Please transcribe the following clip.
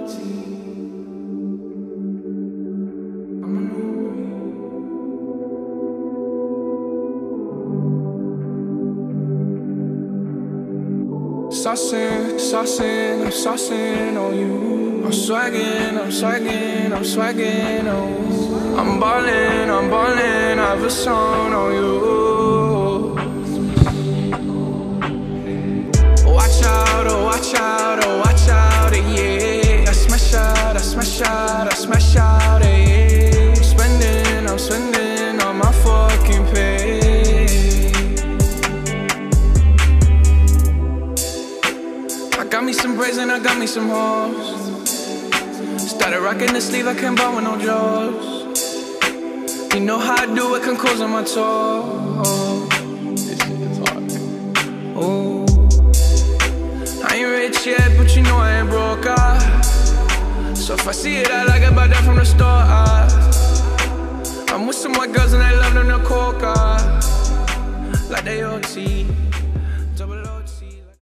Saucing, I'm saucing on you. I'm swagging, oh. I'm ballin', I have a song on you. Watch out, oh watch out, oh watch out, yeah. I smash out, yeah. I'm spending all my fucking pay. I got me some braids and I got me some hoes. Started rocking the sleeve, I can't buy with no jaws. You know how I do it, can close on my toes. This shit is hard. Oh, I ain't rich yet, but you know I ain't broke, so if I see it, I like it, buy that from the store, I'm with some white girls and they love them to coca, like they OT.